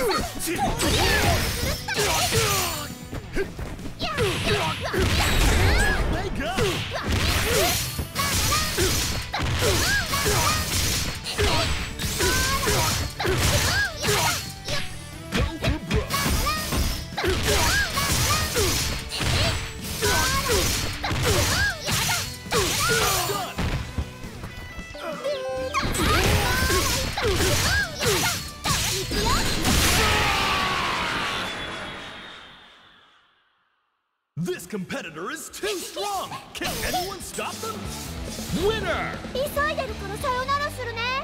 This competitor is too strong! Can anyone stop them? Winner! 急いでるからさよならするね。